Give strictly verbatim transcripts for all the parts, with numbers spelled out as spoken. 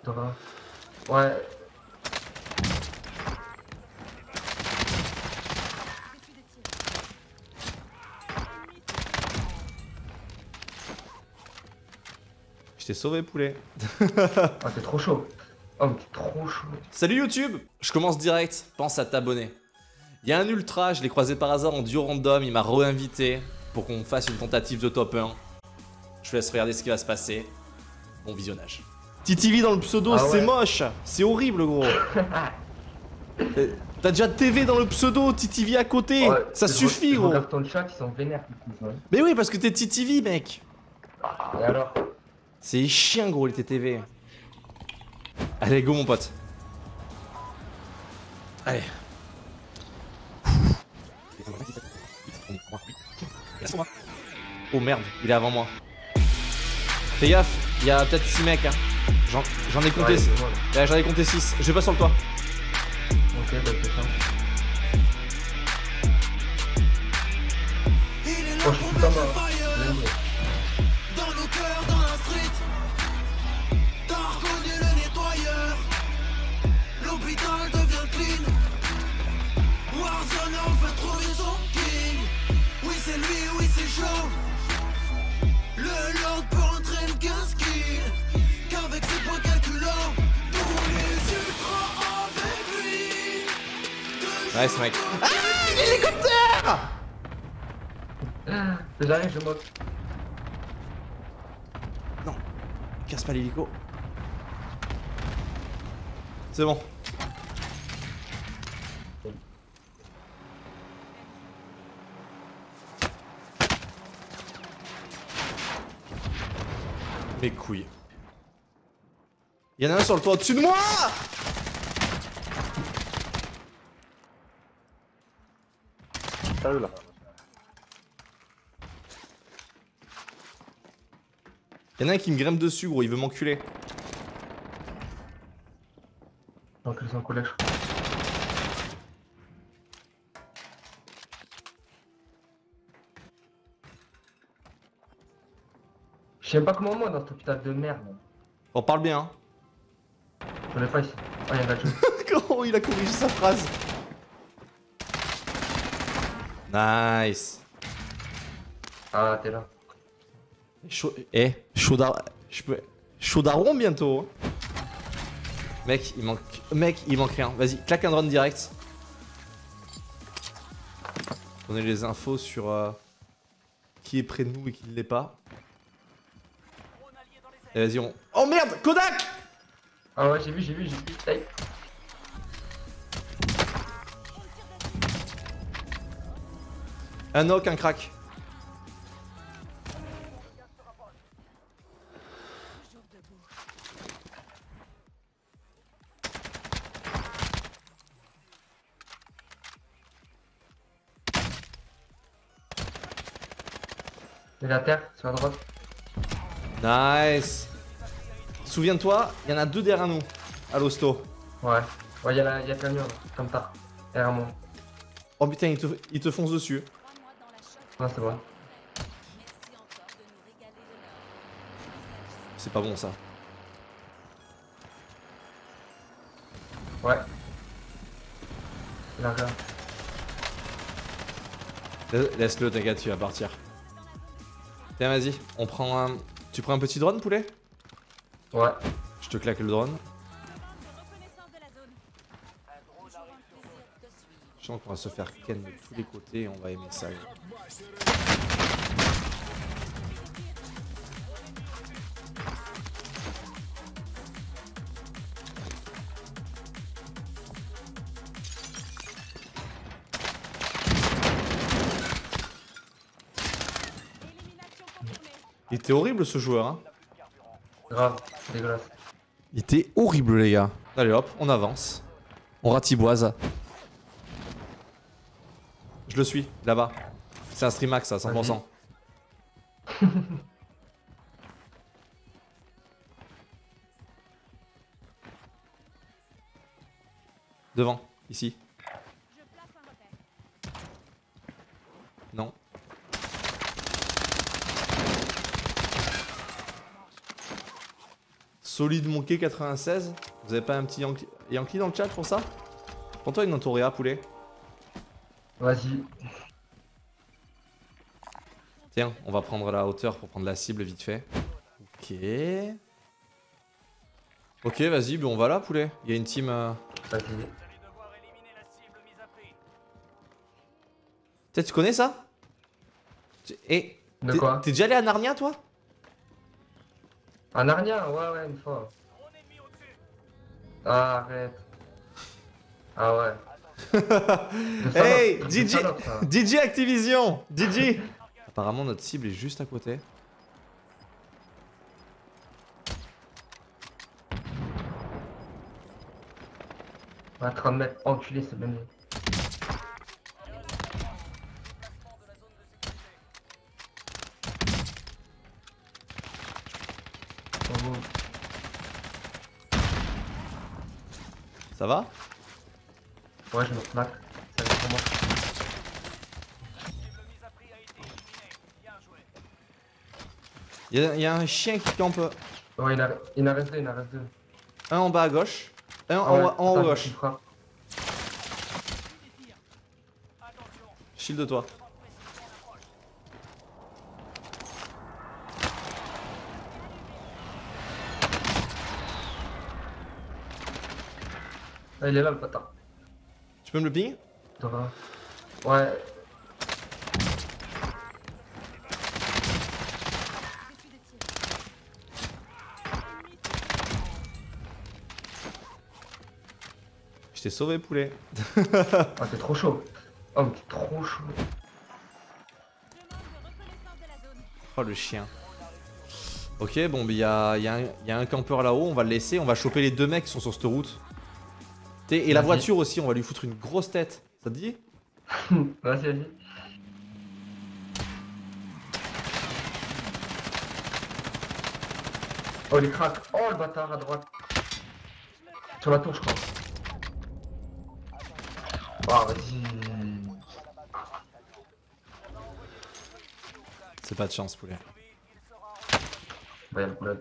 Dora. Ouais. Je t'ai sauvé, poulet. Ah, t'es trop chaud. Oh, mais t'es trop chaud. Salut YouTube. Je commence direct, pense à t'abonner. Il y a un ultra, je l'ai croisé par hasard en duo random, il m'a re-invité pour qu'on fasse une tentative de top un. Je vous laisse regarder ce qui va se passer. Bon visionnage. T T V dans le pseudo, Ah c'est ouais. moche. C'est horrible, gros. T'as déjà T V dans le pseudo, T T V à côté. Ouais, Ça je suffit, re- je gros. regarde ton chat, ils sont vénères. Ouais. Mais oui, parce que t'es T T V, mec. Et alors? C'est chiant, gros, les T T V. Allez, go, mon pote. Allez. Oh merde, il est avant moi. Fais gaffe, il y a peut-être six mecs. Hein. J'en ai compté Ouais, six. moi, là. Ouais, j'en ai compté six. Je vais pas sur le toit. Ok, bah c'est ça. Oh, je suis tout en bas. Dans nos cœurs, dans la street, t'as reconnu le nettoyeur. L'hôpital devient clean. Warzone, on fait trop les son king. Oui, c'est lui, oui, c'est chaud. Le lord peut rentrer le quinze kills. Qu'avec ses points calculants, tous les ultras avec lui. Ouais, ce mec. Ah, l'hélicoptère! J'arrive, je moque. Non, casse pas l'hélico. C'est bon. Mes couilles. Il y en a un sur le toit au-dessus de moi! Sérieux là. Il y en a un qui me grimpe dessus, gros, il veut m'enculer. Donc ils sont collège. Je sais pas comment moi dans cet hôpital de merde. On parle bien, hein. Je l'ai pas ici. Ah, y'a un gars. Comment il a corrigé sa phrase? Nice. Ah, t'es là. Chaud... Eh, chaud d'ar... Je peux... Chaud daron bientôt. Hein. Mec, il manque... Mec, il manque rien. Vas-y, claque un drone direct. Donnez les infos sur... Euh, qui est près de nous et qui ne l'est pas. Et vas-y, on... Oh merde, Kodak! Ah ouais, j'ai vu, j'ai vu, j'ai vu. Aïe. Un knock, un crack. Il est à terre, sur la droite. Nice. Souviens-toi, il y en a deux derrière nous. À l'hosto. Ouais. Ouais, y'a la... y'a le camion là, comme ça. Derrière moi. Oh putain, il te, il te fonce dessus. Non, c'est bon. C'est pas bon ça. Ouais. Il a rien. Laisse-le, t'inquiète, tu vas partir. Tiens, vas-y, on prend un... Tu prends un petit drone, poulet? Ouais. Je te claque le drone. Je sens qu'on va se faire ken de tous les côtés et on va aimer ça. Il était horrible ce joueur, hein. Grave, dégueulasse. Il était horrible, les gars. Allez hop, on avance. On ratiboise. Je le suis, là-bas. C'est un stream max, ça, cent pour cent. Devant, ici. Non. Solide Monkey quatre-vingt-seize. Vous avez pas un petit Yankee, Yankee dans le chat pour ça? Prends-toi une Notoria, poulet. Vas-y. Tiens, on va prendre la hauteur pour prendre la cible vite fait. Ok. Ok, vas-y, bon, on va là, poulet. Il y a une team... Euh... Vas-y. Tu connais ça? Et De t'es- quoi? T'es déjà allé à Narnia, toi? Un Narnia, ouais, ouais, une fois. Ah, arrête. Ah ouais. De Hey, salope, de D J, salope, ça. D J Activision, D J. Apparemment, notre cible est juste à côté. À trente mètres, enculé, c'est bien. Oh, Ça va? ouais, je me smack. Ça va pour moi. Il y, a- y a un chien qui campe. Ouais, il en il en reste deux, il en reste deux. Un en bas à gauche. Un Ah en, ouais, haut- en haut à attends, gauche. je frappe. Shield de toi. Ah, il est là, le patin. Tu peux me le ping? Dora. Ouais. Je t'ai sauvé, poulet. Ah, t'es trop chaud. Oh, mais t'es trop chaud. Oh, le chien. Ok, bon, il y a, y a un- y a un campeur là-haut. On va le laisser. On va choper les deux mecs qui sont sur cette route. T'es- Et la Vas-y. voiture aussi, on va lui foutre une grosse tête. Ça te dit? Vas-y, vas-y. Oh, les cracks. Oh, le bâtard à droite. Sur la tour, je crois. Ah, vas-y. C'est pas de chance, poulet. Bah, y'a le goulag.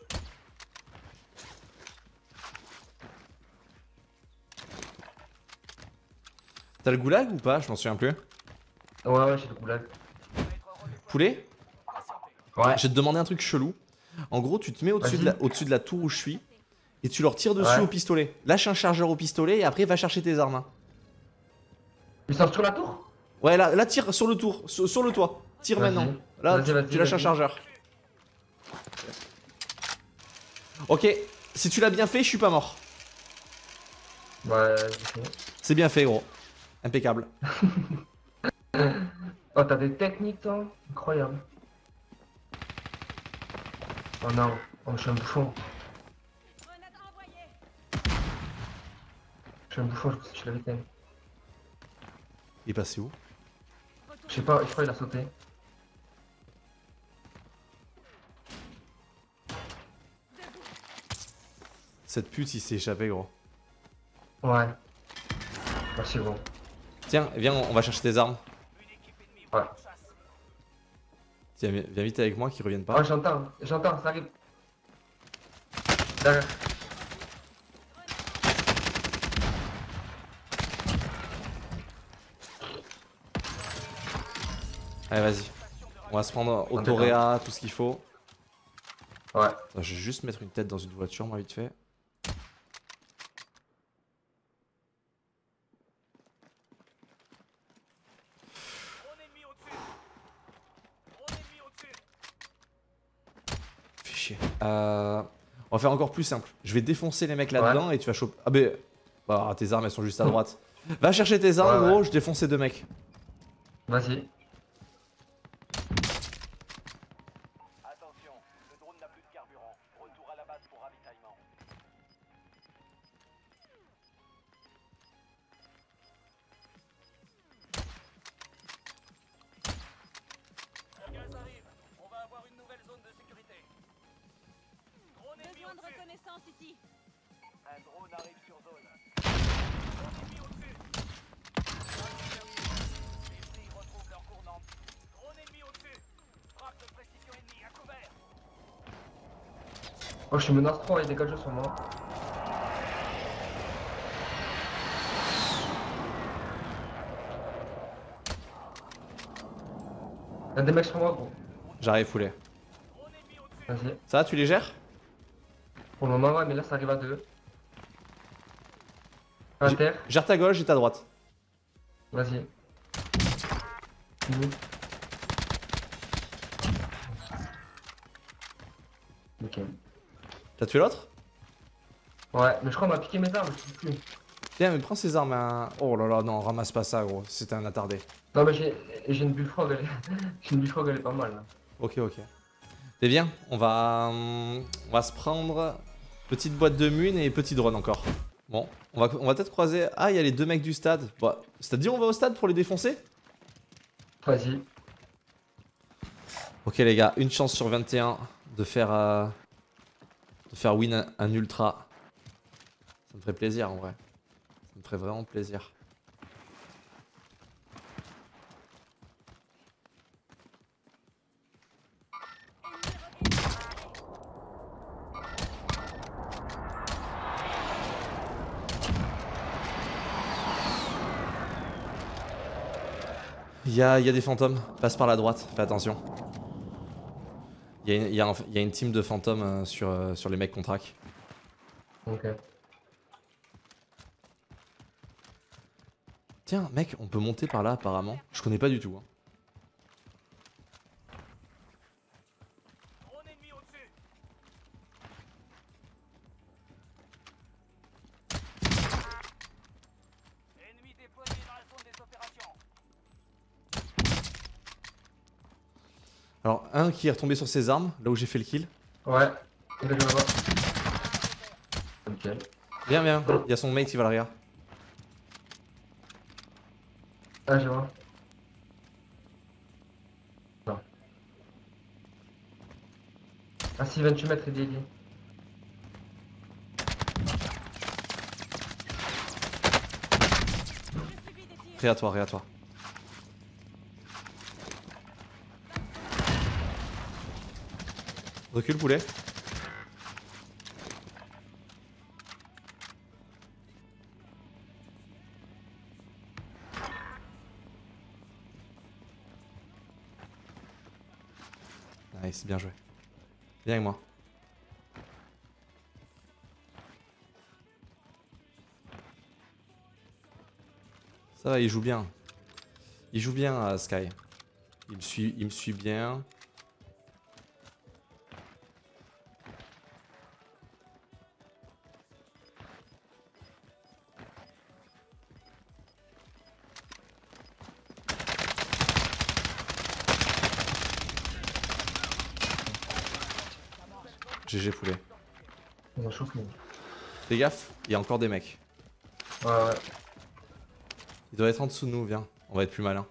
T'as le goulag ou pas? Je m'en souviens plus. Ouais, ouais, j'ai le goulag. Poulet? Ouais. Je vais te demander un truc chelou. En gros, tu te mets au-dessus Vas-y. de, la- au-dessus de la tour où je suis et tu leur tires dessus Ouais. au pistolet. Lâche un chargeur au pistolet et après va chercher tes armes. hein. Ils sont sur la tour? Ouais, là, là tire sur le tour, sur, sur le toit. Tire Vas-y. maintenant. Là, Vas-y, tu, vas-y, tu lâches un vas-y. chargeur. Ok, si tu l'as bien fait, je suis pas mort. Ouais, j'ai fait. C'est bien fait, gros. Impeccable. Oh, t'as des techniques, toi? Incroyable. Oh non, oh, je suis un bouffon. Je suis un bouffon, je, je l'avais fait. Il est passé où? Je sais pas, je crois qu'il a sauté. Cette pute, il s'est échappé, gros. Ouais. Merci, gros. Tiens, viens, on va chercher tes armes. Ouais. Tiens, viens viens vite avec moi, qu'ils reviennent Oh, pas. j'entends, j'entends, ça arrive. Derrière. Allez, vas-y. On va se prendre On Autoréa, tout ce qu'il faut. Ouais. Attends, je vais juste mettre une tête dans une voiture, moi, vite fait. Fais chier. Euh, on va faire encore plus simple. Je vais défoncer les mecs là-dedans et tu vas choper. Ah, mais. Bah, tes armes, elles sont juste à droite. Va chercher tes armes, Ouais, gros, ouais. je défonce ces deux mecs. Vas-y. Attention, le drone n'a plus de carburant. Retour à la base pour ravitaillement. Le gaz arrive. On va avoir une nouvelle zone de sécurité. Drone ennemi Besoin de au-dessus. reconnaissance ici. Un drone arrive sur zone. Drone ennemi au-dessus. Les flics retrouvent leur cours nord. Drone ennemi au-dessus. Frappe de précision ennemie à couvert. Oh, je suis menace trois, il y a des gars sur moi. Il y a des mecs sur moi, gros. J'arrive foulé. Vas-y. Ça va, tu les gères? Pour le moment, ouais, mais là, ça arrive à deux. À J'ai- terre. Gère ta gauche et ta droite. Vas-y. Fini. Ok. T'as tué l'autre? Ouais, mais je crois qu'on m'a piqué mes armes, je sais plus. Tiens, mais prends ces armes. Hein. Oh là là, non, ramasse pas ça, gros. C'était un attardé. Non, mais j'ai j'ai une bullfrog, elle est... j'ai une bullfrog, elle est pas mal, là. Ok, ok. C'est bien, on va, hum, on va se prendre petite boîte de mun et petit drone encore. Bon, on va, on va peut-être croiser. Ah, il y a les deux mecs du stade. Bon, c'est-à-dire on va au stade pour les défoncer? Vas-y. Ok les gars, une chance sur vingt et un de faire, euh, de faire win un, un ultra. Ça me ferait plaisir en vrai. Ça me ferait vraiment plaisir. Il y a, y a des fantômes, passe par la droite, fais attention. Il y, y, y, y a une team de fantômes euh, sur, euh, sur les mecs qu'on traque. Ok. Tiens, mec, on peut monter par là apparemment. Je connais pas du tout. Hein. Drone ennemi au-dessus. Ennemi déployé dans la zone des opérations. Alors, un qui est retombé sur ses armes, là où j'ai fait le kill. Ouais. Il est là-bas. Ok. Viens, viens, il y a son mate qui va l'arrière. Ah, je vois. Non. Ah si, vingt-huit mètres, il est lié. Ré à toi, ré à toi. Recule, poulet. Nice, bien joué. Viens avec moi. Ça va, il joue bien. Il joue bien, euh, Sky. Il me suit, il me suit bien. G G poulet. On va chauffer. Fais gaffe, il y a encore des mecs. Ouais, ouais. Il doit être en dessous de nous, viens. On va être plus malin.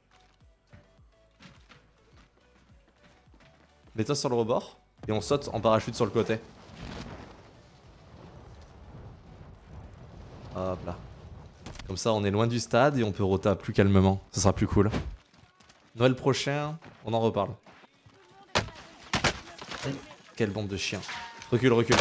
Mets-toi sur le rebord et on saute en parachute sur le côté. Hop là. Comme ça, on est loin du stade et on peut rota plus calmement. Ça sera plus cool. Noël prochain, on en reparle. Oui. Quelle bande de chiens. Recule, recule.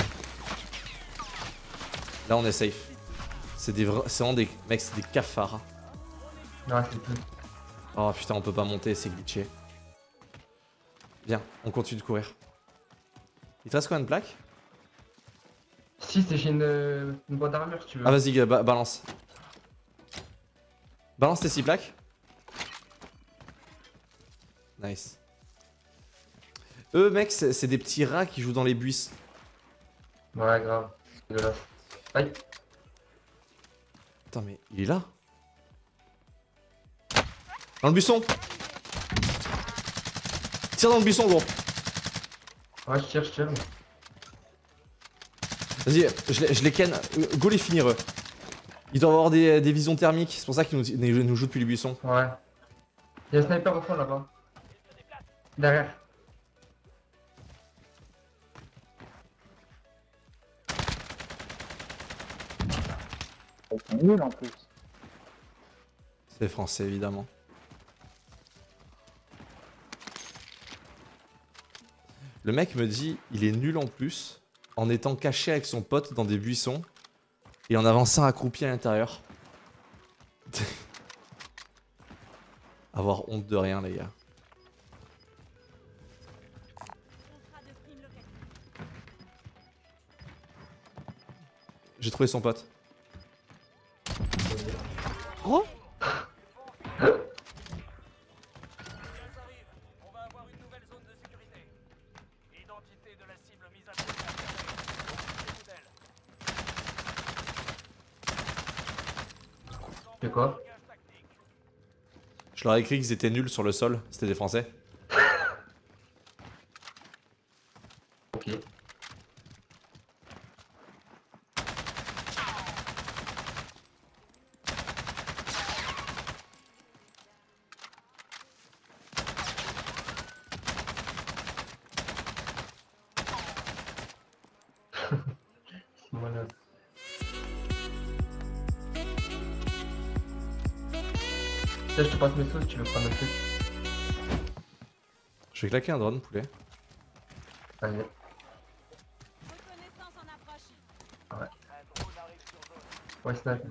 Là, on est safe. C'est des vra... c'est vraiment des... Mec, c'est des cafards. Ouais, c'est tout. Oh putain, on peut pas monter, c'est glitché. Viens, on continue de courir. Il te reste combien de plaques? Si, c'est j'ai une, une boîte d'armure si tu veux. Ah vas-y, ba balance. Balance tes six plaques. Nice. Eux, mec, c'est des petits rats qui jouent dans les buissons. Ouais, grave. Dégueulasse. Aïe. Attends, mais il est là. Dans le buisson. Tire dans le buisson, gros. Ouais, je tire, je tire. Vas-y, je, les- je les ken. Euh, Go les finir, eux. Ils doivent avoir des, des visions thermiques. C'est pour ça qu'ils nous, nous jouent depuis les buissons. Ouais. Il y a un sniper au fond là-bas. Derrière. Ils sont nuls en plus. C'est français, évidemment. Le mec me dit, il est nul en plus. en étant caché avec son pote dans des buissons et en avançant accroupi à l'intérieur. Avoir honte de rien, les gars. J'ai trouvé son pote. Oh! Gaz arrive. On va avoir une nouvelle zone de sécurité. Identité de la cible mise à pied. C'est quoi? Je leur ai écrit qu'ils étaient nuls sur le sol, c'était des Français. Ok. Voilà. Là, je te passe mes sauces, tu veux prendre un truc? Je vais claquer un drone, poulet. Allez. Reconnaissance en approche. Un drone arrive sur zone. Ouais, snap.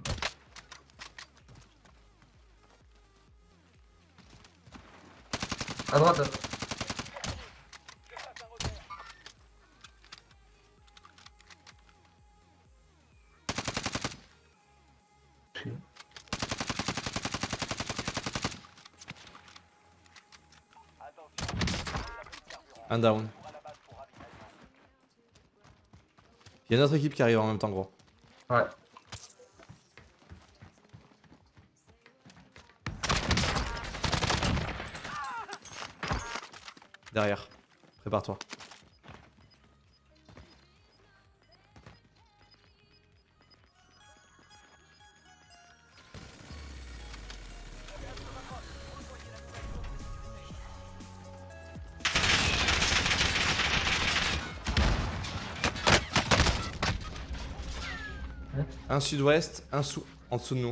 À droite. Je passe un repère. Chier. Attention, le drone n'a plus de carburant. Un down. Retour à la base pour ravitaillement. Il y a une autre équipe qui arrive en même temps, gros. Ouais. Derrière. Prépare-toi. Un sud-ouest, un sous... en dessous de nous.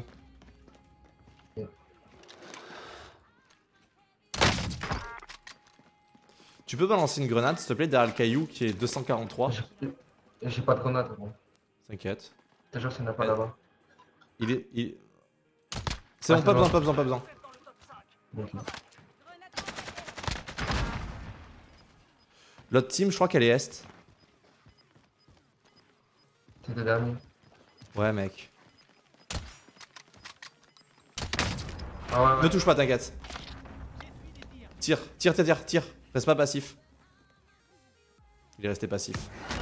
Tu peux balancer une grenade, s'il te plaît, derrière le caillou qui est deux cent quarante-trois. J'ai- J'ai pas de grenade, gros. T'inquiète. Je te jure, ça n'a pas Ouais. là-bas. Il est... Il... C'est Ah, bon, c'est pas bon. besoin, pas besoin, pas besoin. Ok. L'autre team, je crois qu'elle est est. C'est le dernier. Ouais, mec. Ah ouais, Ne ouais. touche pas, t'inquiète. Tire, tire, tire, tire, tire. Reste pas passif. Il est resté passif.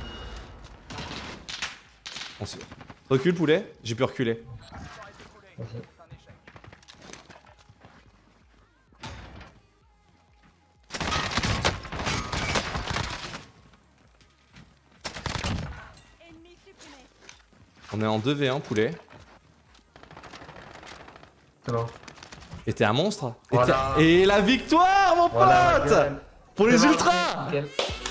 On se... Recule, poulet. J'ai pu reculer. Vas-y. Ennemi supprimé. On est en deux v un, poulet. C'est bon. Et t'es un monstre. Et, Voilà. t'es- Et la victoire, mon Voilà, pote. nickel. Pour les C'est bon, ultras. nickel.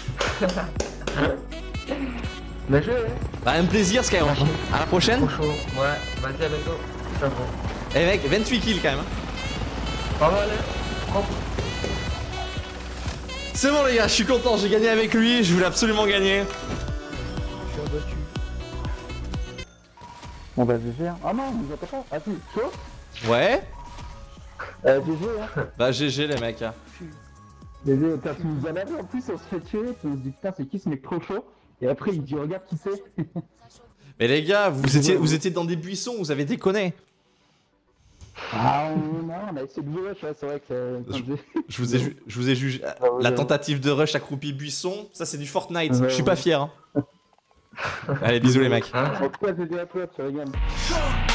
Bien joué, hein. Bah, un plaisir, Skyrock. À la prochaine. Trop chaud. Ouais, vas-y, à bientôt. Ciao, gros. Eh mec, vingt-huit kills quand même. hein. Pas mal, hein. Propre. C'est bon les gars, je suis content, j'ai gagné avec lui, je voulais absolument gagner. Je suis abattu. Bon bah G G hein. Ah non, on nous entend pas. Ah si, chaud. Ouais. Euh, G G hein. Bah G G les mecs. hein. G G, quand tu nous as lavé en plus on se fait tuer, puis on se dit putain c'est qui ce mec trop chaud. Et après il dit regarde qui c'est. Mais les gars, vous étiez, vous étiez dans des buissons, vous avez déconné. Ah on, non, on a essayé de jouer, ouais, c'est vrai que quand Je- j'ai- Je vous ai, ju- je vous ai jugé. La tentative de rush accroupi buisson, ça c'est du Fortnite, Ouais, je suis ouais. pas fier. hein. Allez, bisous les mecs. Hein. En tout cas G G à toi, tu rigoles. Chaud,